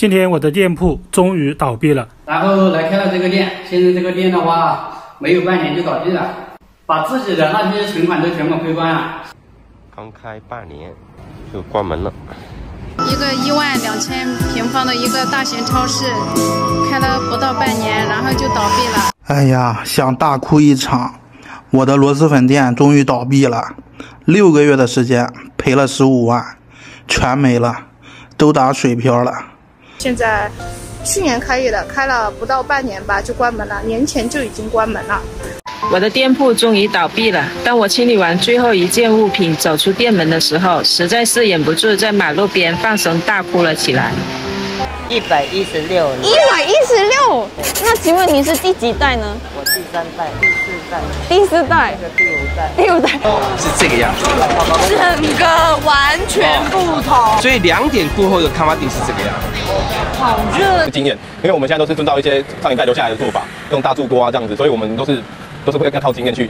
今天我的店铺终于倒闭了， 然后来开了这个店。现在这个店的话，没有半年就倒闭了，把自己的那些存款都全部亏光了。 刚开半年就关门了。 一个12000平方的一个大型超市，开了不到半年，然后就倒闭了。 哎呀，想大哭一场！我的螺蛳粉店终于倒闭了，6个月的时间赔了15万，全没了，都打水漂了。 现在去年开业的，开了不到半年吧就关门了，年前就已经关门了。 我的店铺终于倒闭了。当我清理完最后一件物品走出店门的时候，实在是忍不住在马路边放声大哭了起来。 116。 116？那请问你是第几代呢？ 我第3代、 第4代、 第5代。 是这个样子， 整个完全不同。 所以2点过后的康巴丁是这个样子。 好热。 经验，因为我们现在都是遵照一些上一代留下来的做法，用大铸锅啊这样子，所以我们都是会靠经验去。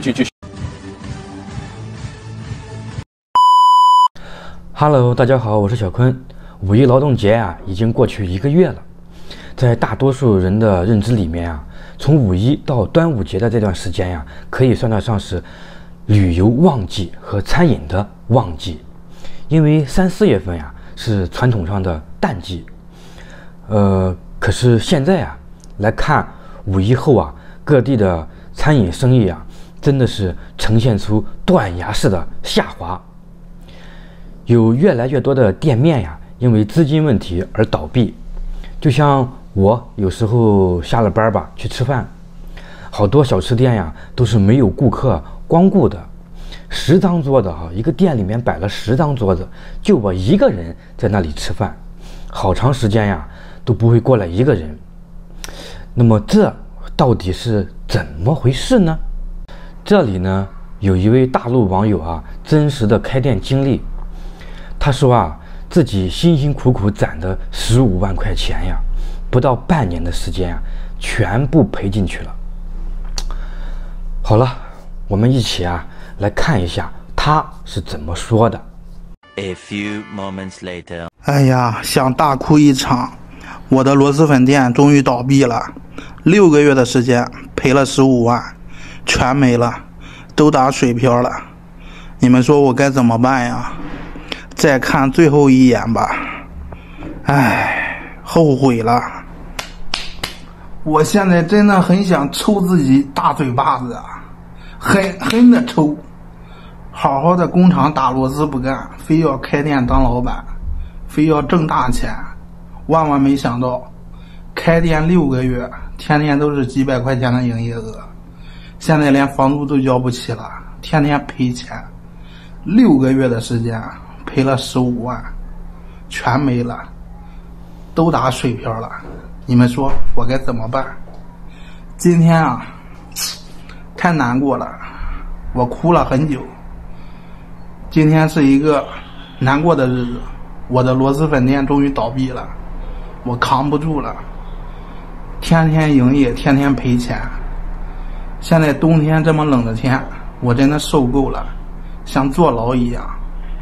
Hello， 大家好，我是小坤。五一劳动节啊，已经过去1个月了。在大多数人的认知里面啊，从五一到端午节的这段时间呀，可以算得上是旅游旺季和餐饮的旺季。因为3、4月份呀是传统上的淡季。可是现在啊来看五一后啊，各地的餐饮生意啊，真的是呈现出断崖式的下滑。有越来越多的店面呀，因为资金问题而倒闭。就像我有时候下了班吧，去吃饭，好多小吃店呀都是没有顾客光顾的，10张桌子哈，一个店里面摆了10张桌子，就我一个人在那里吃饭，好长时间呀都不会过来一个人。那么这到底是怎么回事呢？这里呢有一位大陆网友啊，真实的开店经历。他说啊，自己辛辛苦苦攒的15万块钱呀，不到半年的时间呀，全部赔进去了。好了，我们一起啊来看一下他是怎么说的。 A few moments later， 哎呀，想大哭一场！我的螺蛳粉店终于倒闭了，6个月的时间赔了15万，全没了，都打水漂了。你们说我该怎么办呀？再看最后一眼吧。唉，后悔了。我现在真的很想抽自己大嘴巴子啊，狠狠的抽。好好的工厂打螺丝不干，非要开店当老板，非要挣大钱。万万没想到，开店6个月，天天都是几百块钱的营业额，现在连房租都交不起了，天天赔钱。6个月的时间赔了15万，全没了，都打水漂了。你们说我该怎么办？今天啊，太难过了，我哭了很久。今天是一个难过的日子，我的螺蛳粉店终于倒闭了，我扛不住了，天天营业，天天赔钱。现在冬天这么冷的天，我真的受够了，像坐牢一样。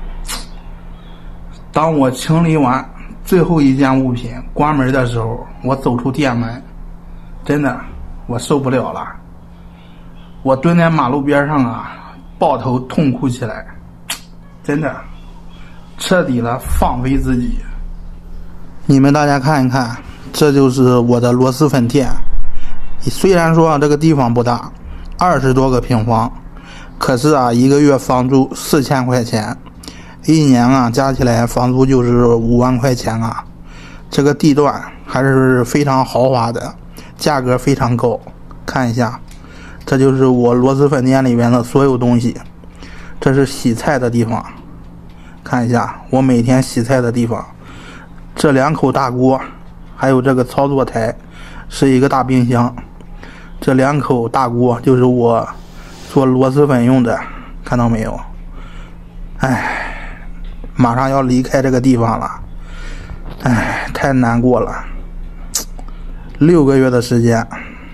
当我清理完最后一件物品关门的时候，我走出店门，真的我受不了了，我蹲在马路边上啊，抱头痛哭起来，真的彻底的放飞自己。你们大家看一看，这就是我的螺蛳粉店。虽然说这个地方不大，20多个平方，可是啊1个月房租4000块钱，1年啊加起来房租就是5万块钱啊。这个地段还是非常豪华的，价格非常高。看一下，这就是我螺蛳粉店里面的所有东西。这是洗菜的地方，看一下我每天洗菜的地方。这2口大锅，还有这个操作台，是一个大冰箱。这2口大锅就是我做螺蛳粉用的，看到没有？唉，马上要离开这个地方了，唉，太难过了。6个月的时间，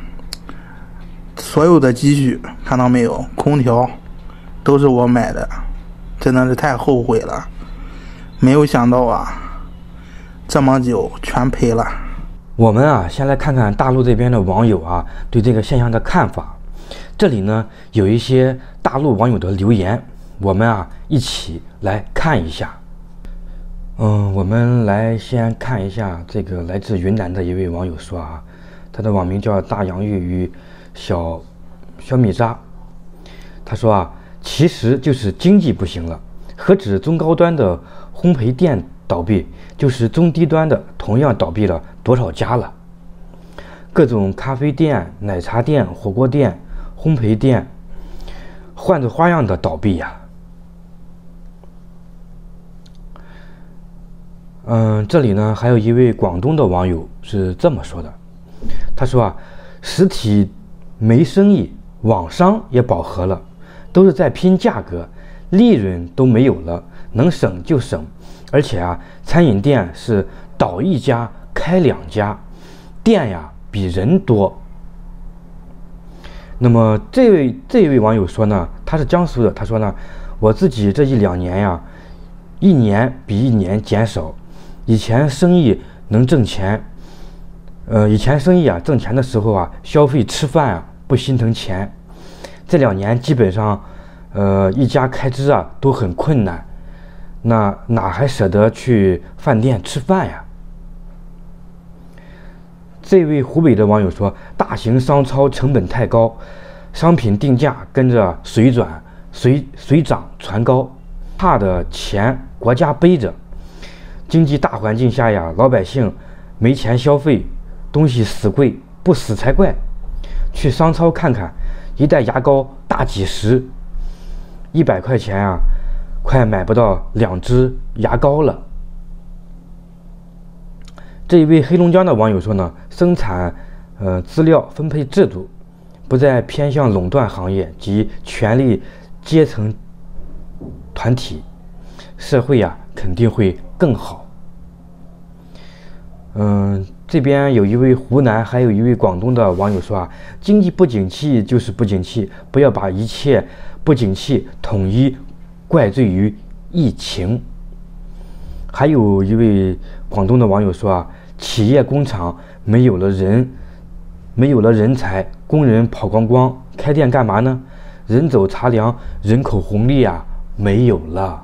所有的积蓄看到没有？空调都是我买的，真的是太后悔了。没有想到啊， 这么久全赔了。 我们啊，先来看看大陆这边的网友啊对这个现象的看法。这里呢有一些大陆网友的留言，我们啊一起来看一下。我们来先看一下这个来自云南的一位网友说啊，他的网名叫大洋芋与小米渣。他说啊，其实就是经济不行了，何止中高端的烘焙店倒闭，就是中低端的同样倒闭了多少家了。各种咖啡店、奶茶店、火锅店、烘焙店，换着花样的倒闭呀。这里呢还有一位广东的网友是这么说的，他说啊，实体没生意，网商也饱和了，都是在拼价格，利润都没有了，能省就省，而且啊，餐饮店是倒一家开2家，店呀比人多。那么这位网友说呢，他是江苏的，他说呢，我自己这1-2年呀，一年比一年减少。以前生意能挣钱，以前生意啊挣钱的时候啊，消费吃饭啊不心疼钱。这2年基本上，一家开支啊都很困难，那哪还舍得去饭店吃饭呀？这位湖北的网友说，大型商超成本太高，商品定价跟着水涨船高，差的钱国家背着。经济大环境下呀，老百姓没钱消费，东西死贵，不死才怪。去商超看看，一袋牙膏大几十，100块钱啊，快买不到2支牙膏了。这一位黑龙江的网友说呢，生产资料分配制度不再偏向垄断行业及权力阶层团体，社会呀肯定会更好。这边有一位湖南还有一位广东的网友说啊，经济不景气就是不景气，不要把一切不景气统一怪罪于疫情。还有一位广东的网友说啊，企业工厂没有了人才，工人跑光光，开店干嘛呢？人走茶凉，人口红利啊没有了。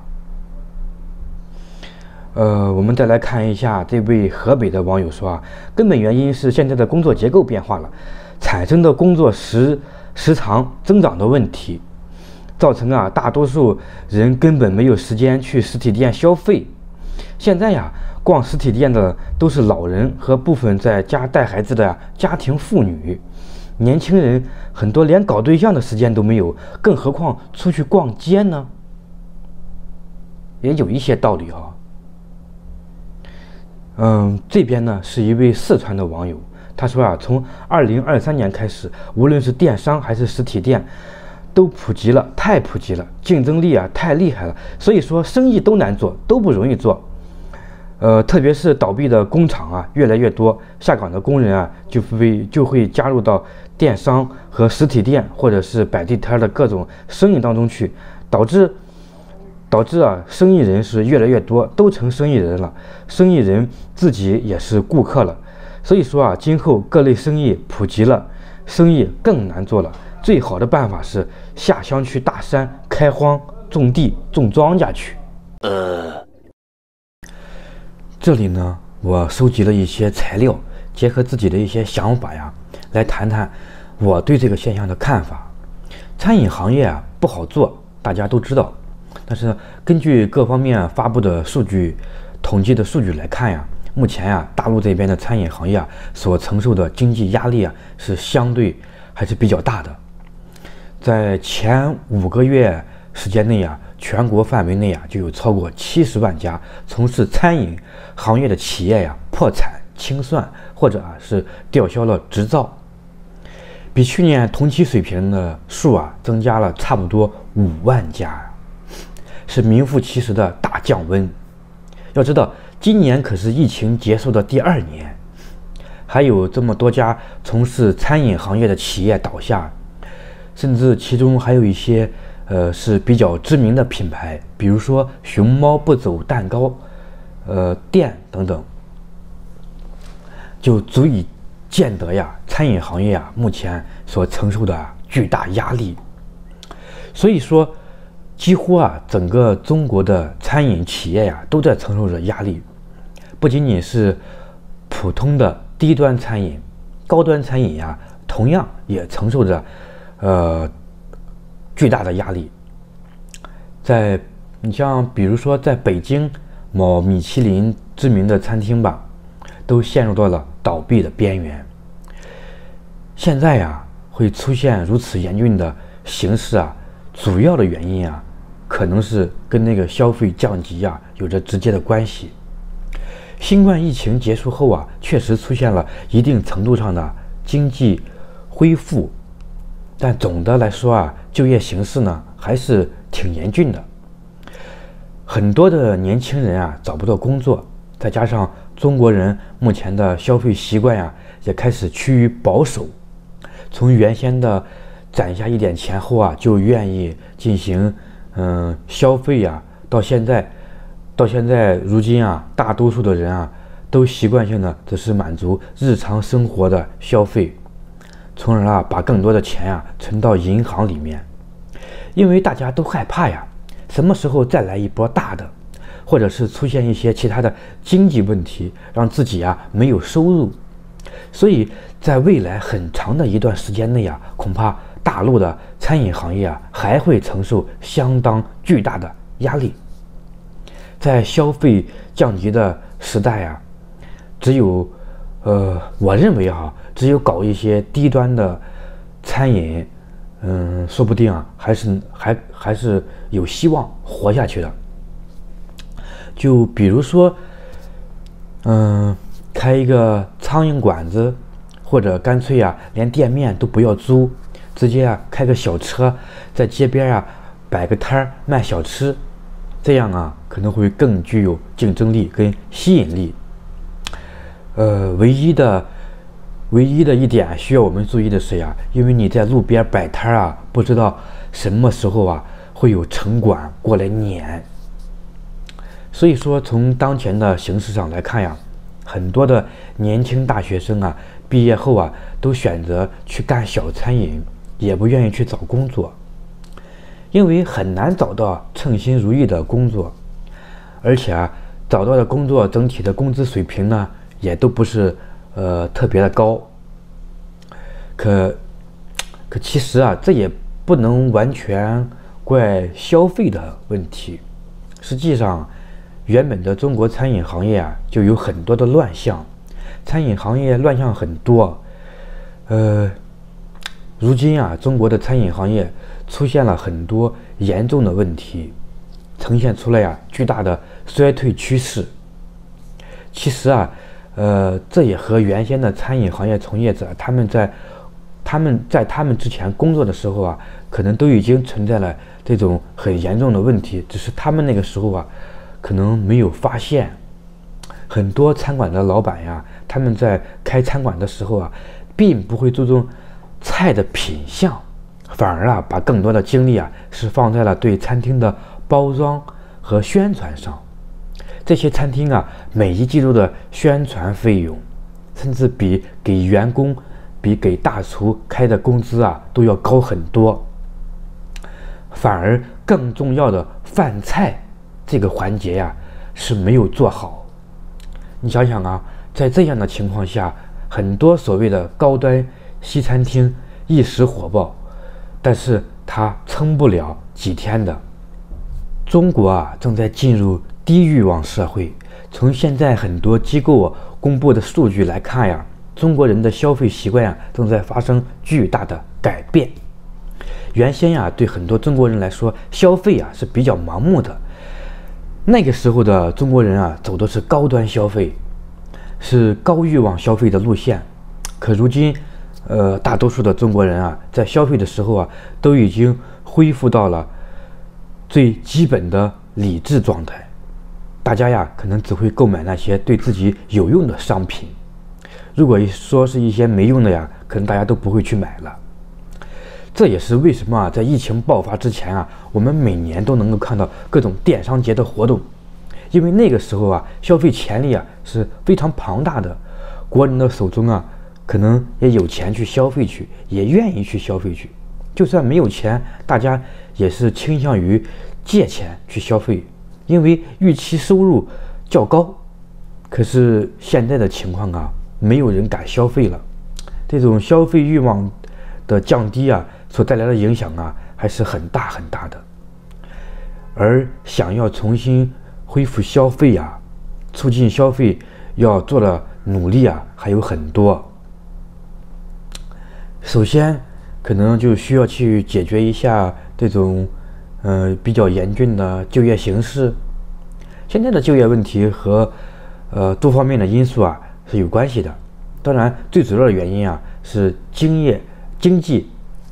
我们再来看一下这位河北的网友说啊，根本原因是现在的工作结构变化了，产生的工作时长增长的问题，造成啊大多数人根本没有时间去实体店消费。现在呀，逛实体店的都是老人和部分在家带孩子的家庭妇女，年轻人很多连搞对象的时间都没有，更何况出去逛街呢？也有一些道理啊。这边呢是一位四川的网友，他说啊，从2023年开始，无论是电商还是实体店，都普及了，太普及了，竞争力啊太厉害了，所以说生意都难做，都不容易做。特别是倒闭的工厂啊越来越多，下岗的工人啊就会加入到电商和实体店或者是摆地摊的各种生意当中去，导致啊生意人是越来越多，都成生意人了，生意人自己也是顾客了。所以说啊，今后各类生意普及了，生意更难做了。最好的办法是下乡去大山开荒种地种庄稼去。这里呢，我收集了一些材料，结合自己的一些想法呀，来谈谈我对这个现象的看法。餐饮行业啊不好做，大家都知道。但是根据各方面发布的数据、统计的数据来看呀，目前呀，大陆这边的餐饮行业啊所承受的经济压力啊是相对还是比较大的。在前5个月时间内啊，全国范围内啊就有超过70万家从事餐饮行业的企业呀破产清算，或者啊是吊销了执照，比去年同期水平的数啊增加了差不多5万家，是名副其实的大降温。要知道，今年可是疫情结束的第2年，还有这么多家从事餐饮行业的企业倒下，甚至其中还有一些是比较知名的品牌，比如说熊猫不走蛋糕店等等， 就足以见得呀，餐饮行业目前所承受的巨大压力。所以说，几乎整个中国的餐饮企业都在承受着压力，不仅仅是普通的低端餐饮，高端餐饮同样也承受着巨大的压力。你像比如说在北京某米其林知名的餐厅吧，都陷入到了倒闭的边缘。现在会出现如此严峻的形势主要的原因可能是跟那个消费降级有着直接的关系。新冠疫情结束后确实出现了一定程度上的经济恢复，但总的来说就业形势呢还是挺严峻的。很多的年轻人找不到工作，再加上中国人目前的消费习惯也开始趋于保守，从原先的攒下一点钱后就愿意进行消费到现在如今大多数的人都习惯性的只是满足日常生活的消费，从而把更多的钱存到银行里面，因为大家都害怕什么时候再来一波大的，或者是出现一些其他的经济问题，让自己没有收入。所以在未来很长的一段时间内恐怕大陆的餐饮行业还会承受相当巨大的压力。在消费降级的时代只有我认为只有搞一些低端的餐饮，说不定还是有希望活下去的。就比如说开一个苍蝇馆子，或者干脆连店面都不要租，直接开个小车在街边摆个摊卖小吃，这样可能会更具有竞争力跟吸引力。唯一的一点需要我们注意的是因为你在路边摆摊不知道什么时候会有城管过来撵。所以说从当前的形势上来看很多的年轻大学生毕业后都选择去干小餐饮，也不愿意去找工作，因为很难找到称心如意的工作，而且找到的工作整体的工资水平呢也都不是特别的高。可其实这也不能完全怪消费的问题。实际上原本的中国餐饮行业就有很多的乱象，餐饮行业乱象很多。如今中国的餐饮行业出现了很多严重的问题，呈现出来巨大的衰退趋势。其实这也和原先的餐饮行业从业者他们在他们之前工作的时候可能都已经存在了这种很严重的问题，只是他们那个时候可能没有发现。很多餐馆的老板他们在开餐馆的时候并不会注重菜的品相，反而把更多的精力是放在了对餐厅的包装和宣传上。这些餐厅每一季度的宣传费用，甚至比给员工、比给大厨开的工资都要高很多。反而更重要的饭菜这个环节是没有做好。你想想在这样的情况下，很多所谓的高端西餐厅一时火爆，但是它撑不了几天的。中国正在进入低欲望社会。从现在很多机构公布的数据来看中国人的消费习惯正在发生巨大的改变。原先对很多中国人来说，消费是比较盲目的。那个时候的中国人走的是高端消费，是高欲望消费的路线。可如今大多数的中国人在消费的时候都已经恢复到了最基本的理智状态。大家可能只会购买那些对自己有用的商品，如果说是一些没用的可能大家都不会去买了。这也是为什么在疫情爆发之前我们每年都能够看到各种电商节的活动，因为那个时候消费潜力是非常庞大的， 国人的手中啊，可能也有钱去消费去，也愿意去消费去。就算没有钱，大家也是倾向于借钱去消费，因为预期收入较高。可是现在的情况啊，没有人敢消费了，这种消费欲望的降低啊，所带来的影响啊，还是很大很大的。而想要重新恢复消费啊，促进消费要做的努力啊，还有很多。首先，可能就需要去解决一下这种比较严峻的就业形势。现在的就业问题和多方面的因素啊是有关系的。当然，最主要的原因啊是经济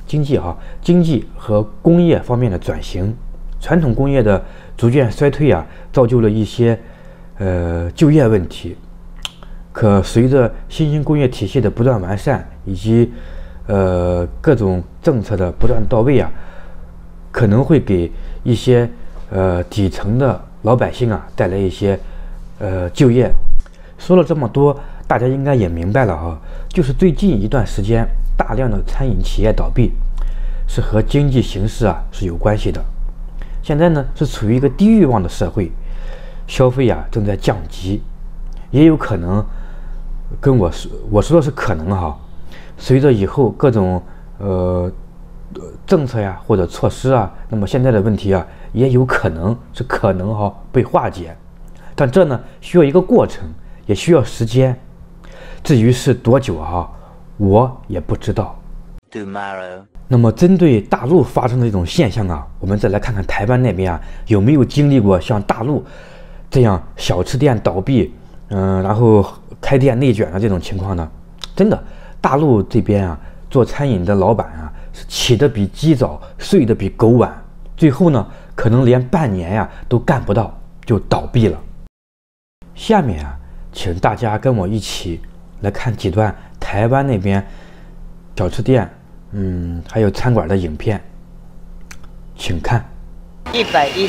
和工业方面的转型。传统工业的逐渐衰退啊，造就了一些就业问题。可随着新兴工业体系的不断完善，以及各种政策的不断到位啊，可能会给一些底层的老百姓啊带来一些就业。说了这么多，大家应该也明白了啊，就是最近一段时间大量的餐饮企业倒闭，是和经济形势啊是有关系的。现在呢是处于一个低欲望的社会，消费啊正在降级，也有可能跟我说的是可能哈，随着以后各种政策呀或者措施啊，那么现在的问题啊也有可能被化解，但这呢需要一个过程，也需要时间。至于是多久哈，我也不知道。那么针对大陆发生的这种现象啊，我们再来看看台湾那边啊有没有经历过像大陆这样小吃店倒闭，然后开店内卷的这种情况呢？真的，大陆这边啊做餐饮的老板啊是起得比鸡早，睡得比狗晚，最后呢可能连半年呀都干不到就倒闭了。下面啊，请大家跟我一起来看几段台湾那边小吃店还有餐馆的影片，请看。 116。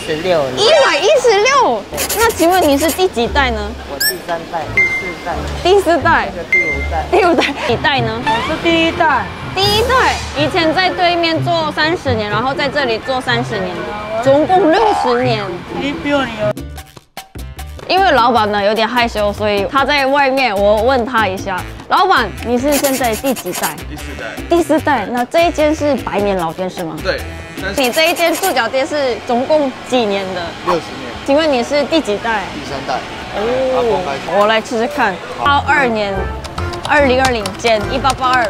116，那请问你是第几代呢？ 我第3代、 第4代。 第5代。 第5代呢？ 我是第1代。 第1代，以前在对面做30年，然后在这里做30年，总共60年。 你比我牛。 因为老板呢有点害羞，所以他在外面，我问他一下，老板，你是现在第几代？第4代。那这一间是百年老店是吗？ 对。 你这一间猪脚店是总共几年的 ？60年。 请问你是第几代？ 第3代。 哦，我来试试看。82年，2020减1882，138。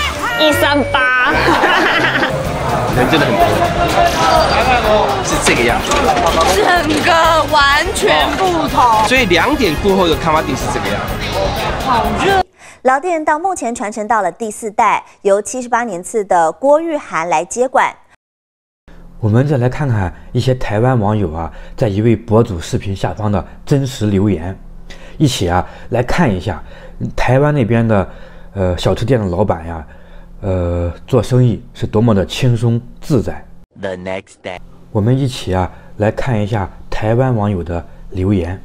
人真的很多，是这个样子， 整个完全不同。 所以2点过后的康巴迪是这个样子， 好热。 老店到目前传承到了第4代，由78年次的郭玉涵来接管。 我们再来看看一些台湾网友啊，在一位博主视频下方的真实留言，一起啊来看一下台湾那边的小吃店的老板呀，做生意是多么的轻松自在。 The next day， 我们一起啊来看一下台湾网友的留言。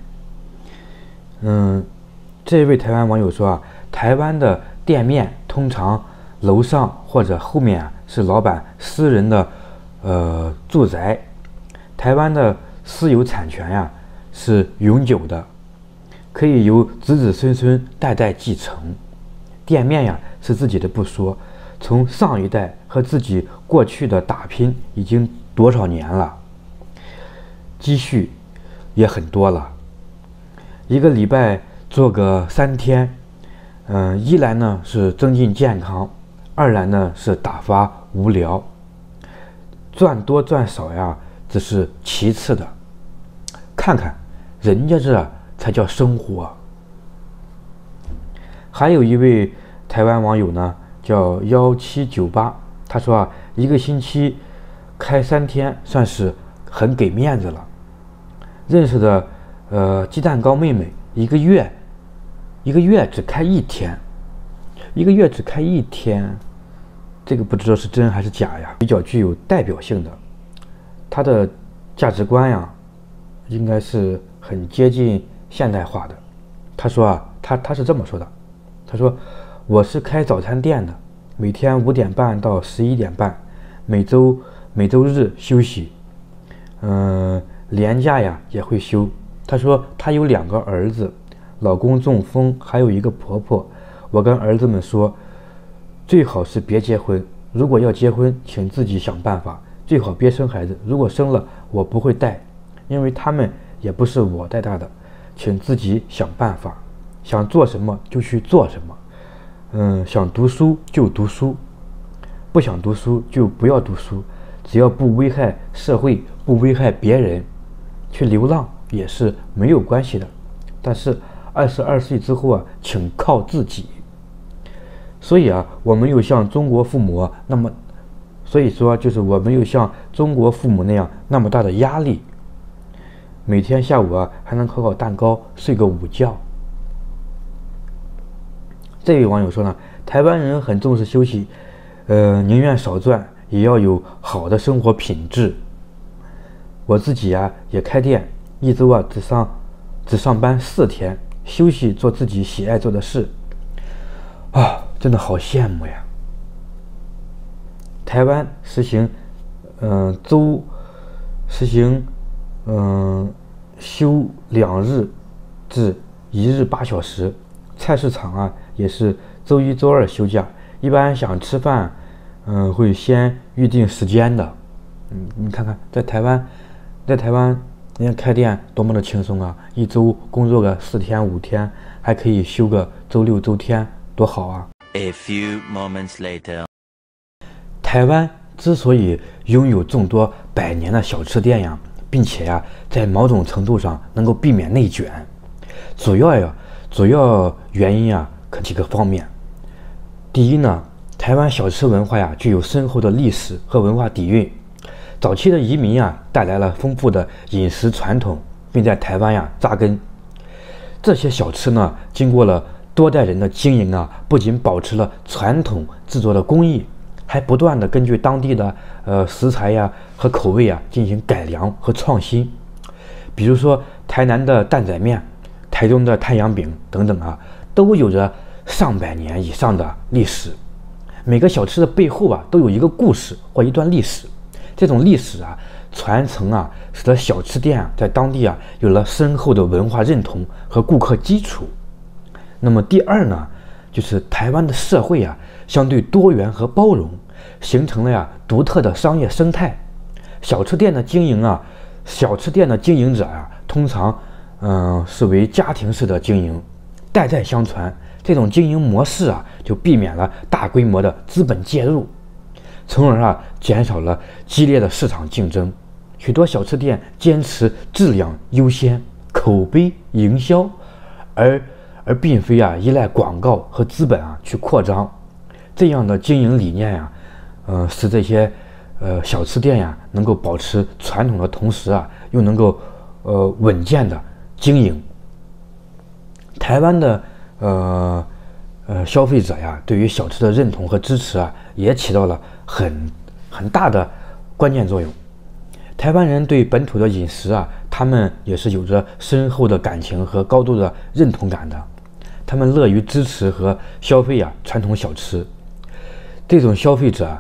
这位台湾网友说啊，台湾的店面通常楼上或者后面啊是老板私人的住宅，台湾的私有产权呀是永久的，可以由子子孙孙代代继承。店面呀是自己的不说，从上一代和自己过去的打拼已经多少年了，积蓄也很多了。一个礼拜做个3天，一来呢是增进健康，二来呢是打发无聊。赚多赚少呀，只是其次的，看看人家这才叫生活。还有一位台湾网友呢，叫1798，他说啊，一个星期开3天算是很给面子了。认识的鸡蛋糕妹妹，一个月只开1天，这个不知道是真还是假呀，比较具有代表性的。他的价值观呀，应该是很接近现代化的。他说啊，他是这么说的， 他说我是开早餐店的，每天5点半到11点半，每周日休息，连假呀也会休。他说他有2个儿子，老公中风，还有一个婆婆。我跟儿子们说，最好是别结婚，如果要结婚，请自己想办法，最好别生孩子，如果生了，我不会带，因为他们也不是我带大的，请自己想办法，想做什么就去做什么，想读书就读书，不想读书就不要读书，只要不危害社会，不危害别人，去流浪也是没有关系的。但是22岁之后啊，请靠自己。所以啊，我没有像中国父母那么，所以说就是我没有像中国父母那样那么大的压力。每天下午啊，还能烤蛋糕，睡个午觉。这位网友说呢，台湾人很重视休息，宁愿少赚，也要有好的生活品质。我自己啊也开店，一周啊只上班4天，休息做自己喜爱做的事。啊，真的好羡慕呀！台湾实行休2日至1日8小时，菜市场啊也是周1、周2休假。一般想吃饭，会先预定时间的。你看看，在台湾，人家开店多么的轻松啊！一周工作个4天5天，还可以休个周6、周天，多好啊！ A few moments later， 台湾之所以拥有众多100年的小吃店呀，并且呀，在某种程度上能够避免内卷，主要原因啊，可几个方面。第一呢，台湾小吃文化呀，具有深厚的历史和文化底蕴。早期的移民呀，带来了丰富的饮食传统，并在台湾呀扎根。这些小吃呢，经过了多代人的经营啊，不仅保持了传统制作的工艺，还不断的根据当地的食材呀和口味啊进行改良和创新。比如说台南的担仔面、台中的太阳饼等等啊，都有着上百年以上的历史。每个小吃的背后啊，都有一个故事或一段历史。这种历史啊传承啊，使得小吃店啊在当地啊有了深厚的文化认同和顾客基础。那么第二呢，就是台湾的社会啊相对多元和包容，形成了呀独特的商业生态。小吃店的经营者啊，通常是为家庭式的经营，代代相传。这种经营模式啊，就避免了大规模的资本介入，从而啊减少了激烈的市场竞争。许多小吃店坚持质量优先、口碑营销，而并非啊依赖广告和资本啊去扩张。这样的经营理念呀，使这些小吃店呀能够保持传统的同时啊，又能够稳健的经营。台湾的消费者呀，对于小吃的认同和支持啊，也起到了很大的关键作用。台湾人对本土的饮食啊，他们也是有着深厚的感情和高度的认同感的。他们乐于支持和消费啊传统小吃。这种消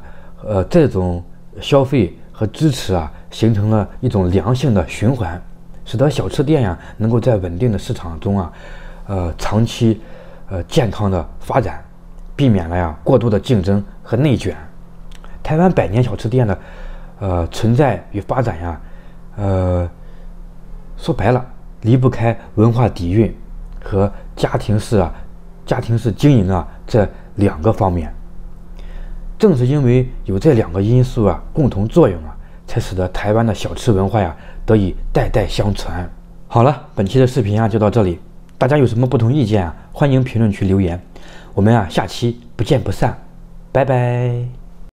费和支持啊，形成了一种良性的循环，使得小吃店呀能够在稳定的市场中啊，长期健康的发展，避免了呀过度的竞争和内卷。台湾100年小吃店的存在与发展呀，说白了离不开文化底蕴和家庭式经营啊这2个方面。正是因为有这2个因素啊共同作用啊，才使得台湾的小吃文化呀得以代代相传。好了，本期的视频啊就到这里，大家有什么不同意见啊，欢迎评论区留言。我们啊下期不见不散，拜拜。